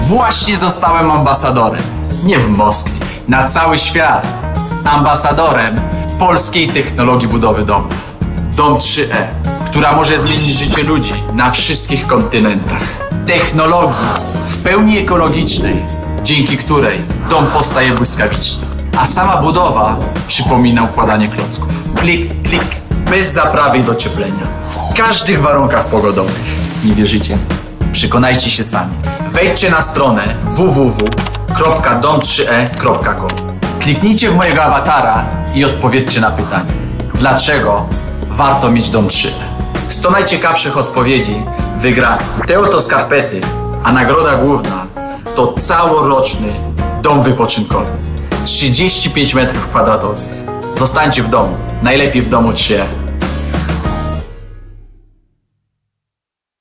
Właśnie zostałem ambasadorem. Nie w Moskwie, na cały świat. Ambasadorem polskiej technologii budowy domów. Dom 3E, która może zmienić życie ludzi na wszystkich kontynentach. Technologii w pełni ekologicznej, dzięki której dom powstaje błyskawicznie. A sama budowa przypomina układanie klocków. Klik, klik, bez zaprawy i docieplenia. W każdych warunkach pogodowych. Nie wierzycie? Przekonajcie się sami. Wejdźcie na stronę www.dom3e.com. Kliknijcie w mojego awatara i odpowiedzcie na pytanie. Dlaczego warto mieć dom 3E? 100 najciekawszych odpowiedzi wygra te oto skarpety, a nagroda główna to całoroczny dom wypoczynkowy. 35 m2. Zostańcie w domu. Najlepiej w domu 3E.